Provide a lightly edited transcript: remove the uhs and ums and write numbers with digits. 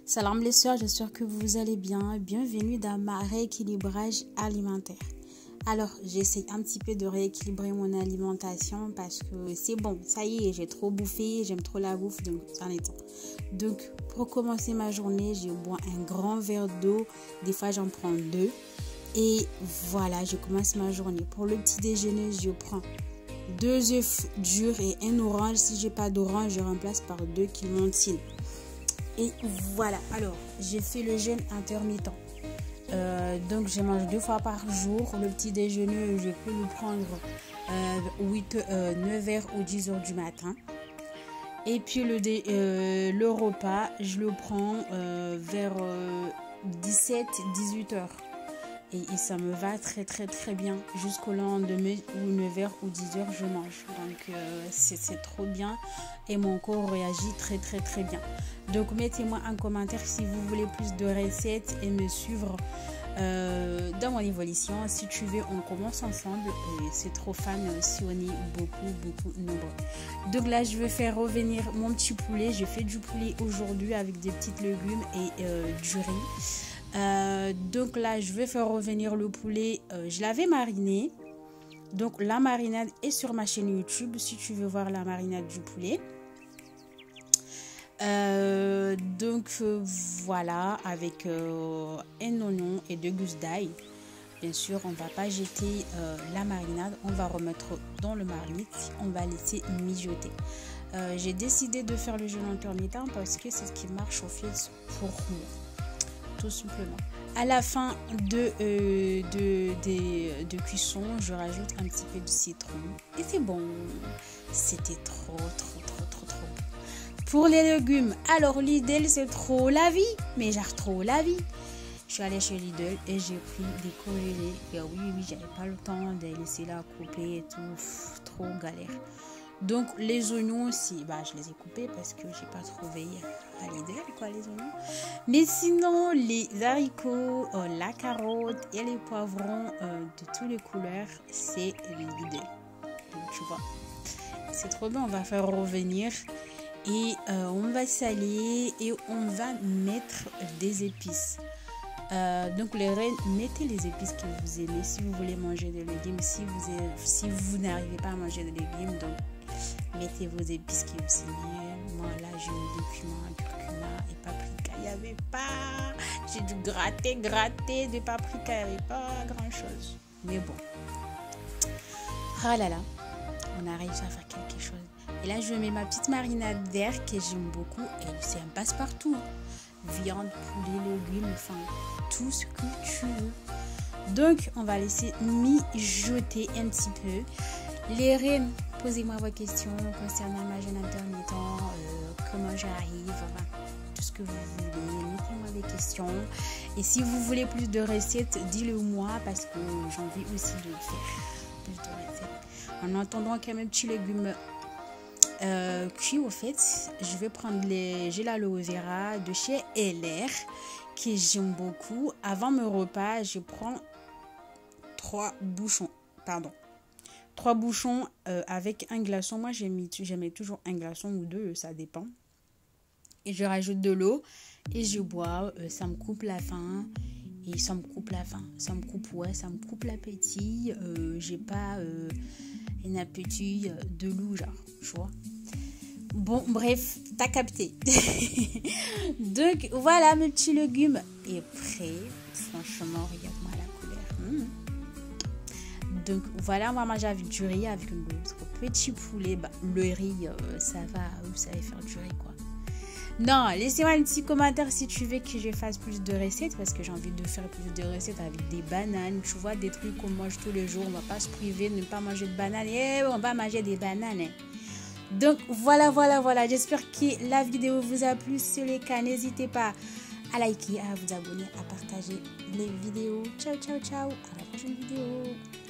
Salam les soeurs, j'espère que vous allez bien. Bienvenue dans ma rééquilibrage alimentaire. Alors, j'essaie un petit peu de rééquilibrer mon alimentation parce que c'est bon, ça y est, j'ai trop bouffé, j'aime trop la bouffe, donc ça en est temps. Donc, pour commencer ma journée, je bois un grand verre d'eau. Des fois, j'en prends 2. Et voilà, je commence ma journée. Pour le petit déjeuner, je prends 2 œufs durs et 1 orange. Si j'ai pas d'orange, je remplace par 2 clémentines. Et voilà, alors j'ai fait le jeûne intermittent. Donc je mange 2 fois par jour. Le petit déjeuner, je peux le prendre 9h ou 10h du matin. Et puis le repas, je le prends vers 17-18h. Et ça me va très très très bien. Jusqu'au lendemain où 9h ou 10h je mange. Donc c'est trop bien. Et mon corps réagit très très très bien. Donc mettez-moi en commentaire si vous voulez plus de recettes et me suivre dans mon évolution. Si tu veux, on commence ensemble. C'est trop fan si on est beaucoup nombreux. Donc là, je vais faire revenir mon petit poulet. J'ai fait du poulet aujourd'hui avec des petits légumes et du riz. Donc là, je vais faire revenir le poulet. Je l'avais mariné. Donc la marinade est sur ma chaîne YouTube si tu veux voir la marinade du poulet. Voilà, avec un oignon et 2 gousses d'ail. Bien sûr, on ne va pas jeter la marinade, on va remettre dans le marmite, on va laisser mijoter. J'ai décidé de faire le jeûne intermittent parce que c'est ce qui marche au fait pour moi, tout simplement. À la fin de cuisson, je rajoute un petit peu de citron et c'est bon. C'était trop. Pour les légumes, alors Lidl c'est trop la vie, mais genre trop la vie. Je suis allée chez Lidl et j'ai pris des congelés. Et oui, j'avais pas le temps de laisser là couper et tout, trop galère. Donc les oignons aussi, je les ai coupés parce que j'ai pas trouvé à Lidl les oignons. Mais sinon les haricots, la carotte et les poivrons de toutes les couleurs, c'est Lidl. Donc tu vois, c'est trop bien. On va faire revenir. Et on va saler et on va mettre des épices. Donc les reines, mettez les épices que vous aimez si vous voulez manger des légumes. Si vous n'arrivez pas à manger des légumes, donc mettez vos épices que vous aimez. Moi là j'ai mis du curcuma et paprika. Il n'y avait pas. J'ai dû gratter de paprika. Il n'y avait pas grand chose. Mais bon. Ah là là. On a réussi à faire quelque chose. Et là, je mets ma petite marinade d'air que j'aime beaucoup. Et c'est un passe-partout. Viande, poulet, légumes, enfin, tout ce que tu veux. Donc, on va laisser mijoter un petit peu. Les reines, posez-moi vos questions concernant ma jeûne intermittent, comment j'arrive, tout ce que vous voulez. Mettez-moi des questions. Et si vous voulez plus de recettes, dis-le moi parce que j'ai envie aussi de faire plus de recettes. En attendant qu'il y ait mes petits légumes cuits, au fait, je vais prendre j'ai l'aloe vera de chez LR que j'aime beaucoup. Avant mon repas, je prends 3 bouchons avec un glaçon. Moi, j'aimais toujours un glaçon ou 2, ça dépend. Et je rajoute de l'eau et je bois. Ça me coupe la faim. Et ça me coupe l'appétit. J'ai pas un appétit de loup, genre, tu vois. Bon, bref, t'as capté. Donc, voilà, mes petits légumes est prêt. Franchement, regarde-moi la couleur. Donc, voilà, on va manger avec du riz, avec notre petit poulet. Le riz, ça va, vous savez faire du riz, quoi. Non, laissez-moi un petit commentaire si tu veux que je fasse plus de recettes parce que j'ai envie de faire plus de recettes avec des bananes. Tu vois, des trucs qu'on mange tous les jours. On va pas se priver de ne pas manger de bananes. Et on va manger des bananes. Donc, voilà. J'espère que la vidéo vous a plu. Si c'est le cas, n'hésitez pas à liker, à vous abonner, à partager les vidéos. Ciao. À la prochaine vidéo.